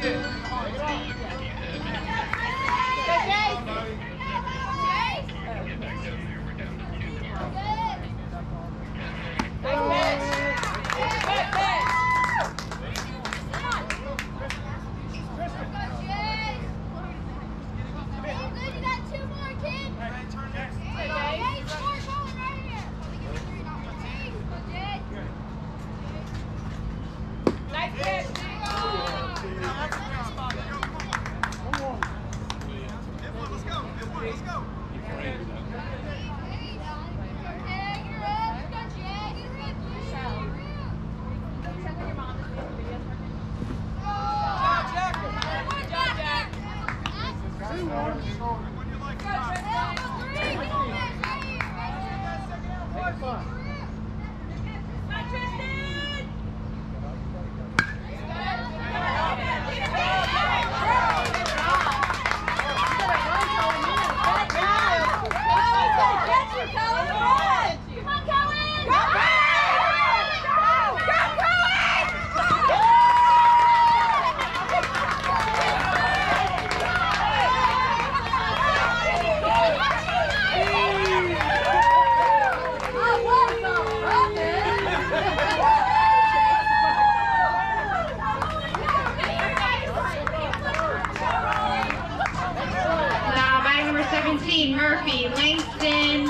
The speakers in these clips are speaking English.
Murphy, Langston.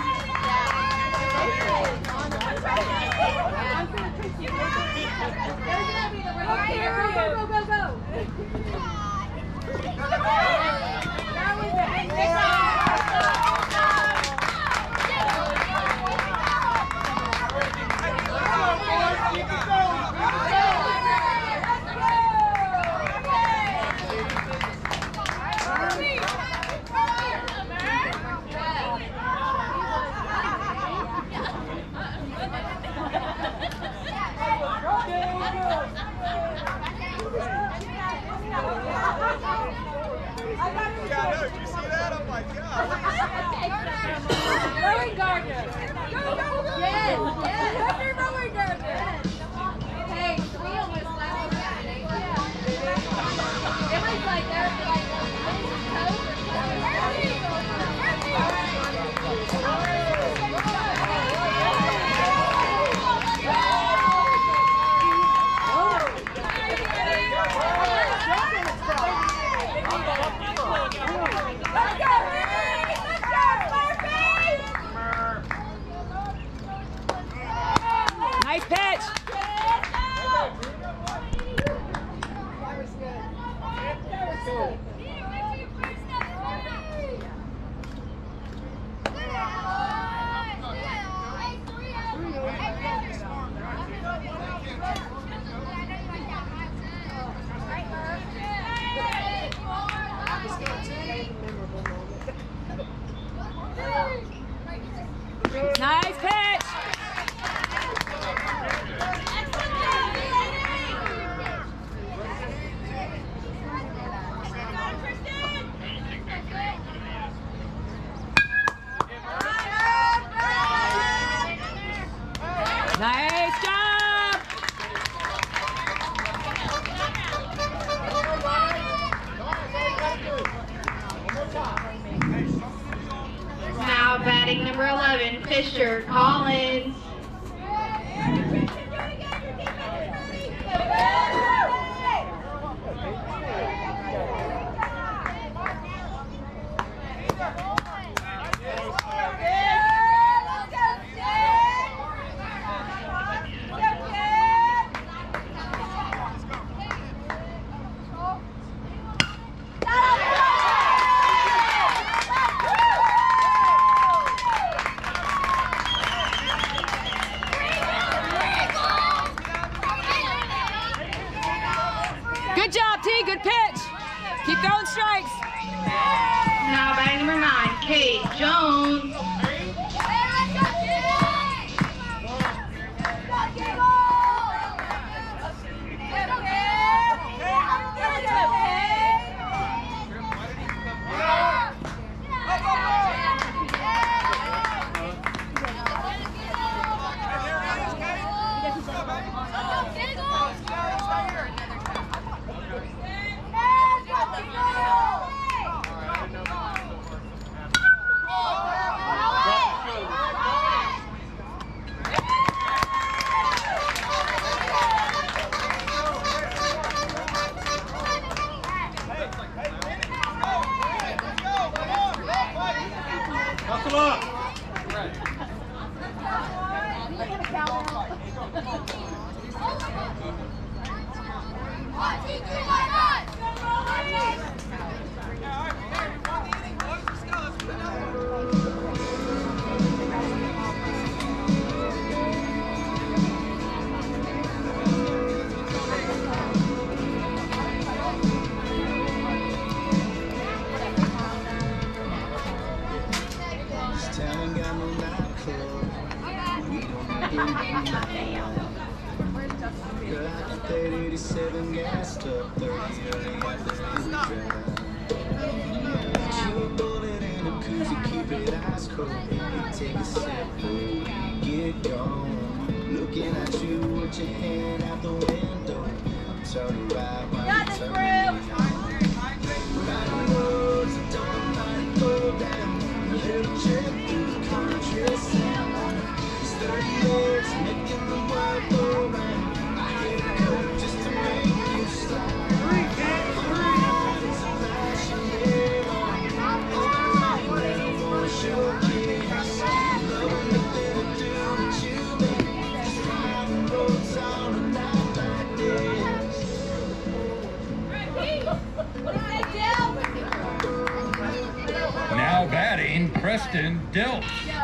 Nice pitch! Nice job! Now batting number 11, Fisher Collins. Good job, T. Good pitch. Keep throwing strikes. Now batting number 9, Kate Jones. 37 gassed up, 30 early after the drive. Chew a bullet in a koozie, keep it ice cold. Take a sip before we get going. Looking at you with your hand out the window. Turn right when you turn me on. Riding roads that don't mind go down. A little trip through the countryside. It's 30 years making the world go round. I hit a coat just to make you stop. Now batting, Preston Dilts.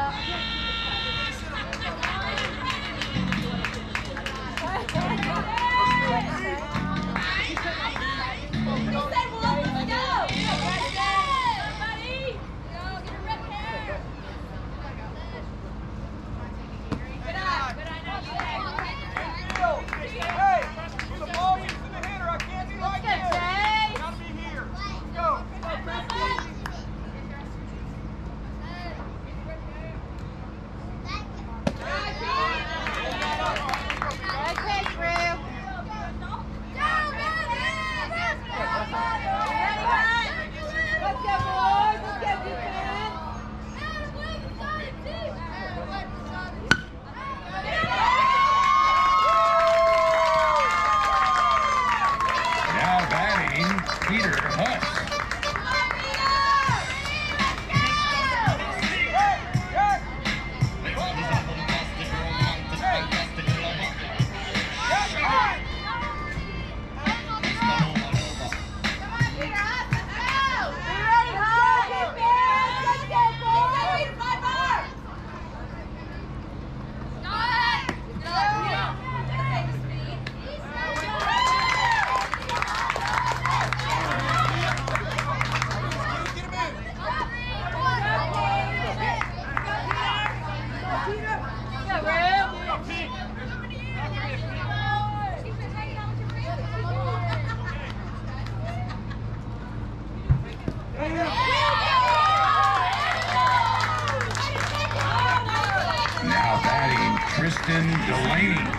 Now batting, Tristan Delaney.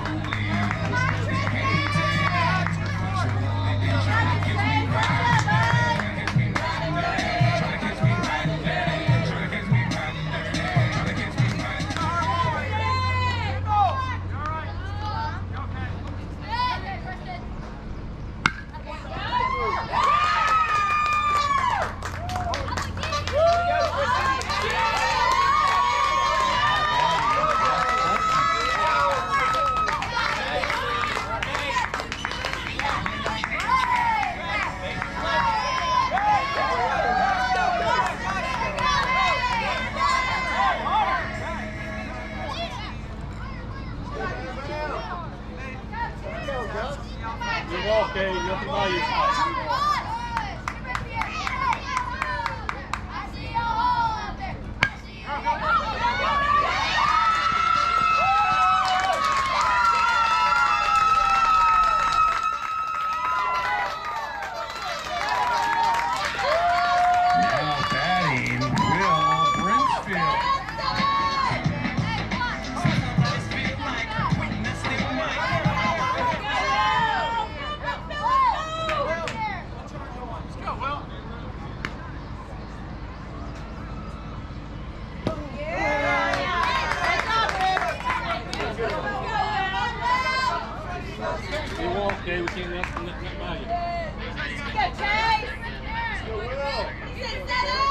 Okay, nothing by you. Now batting, Will Brinchfield. Okay, we can't ask for nothing by you. Go, Chase! Sit,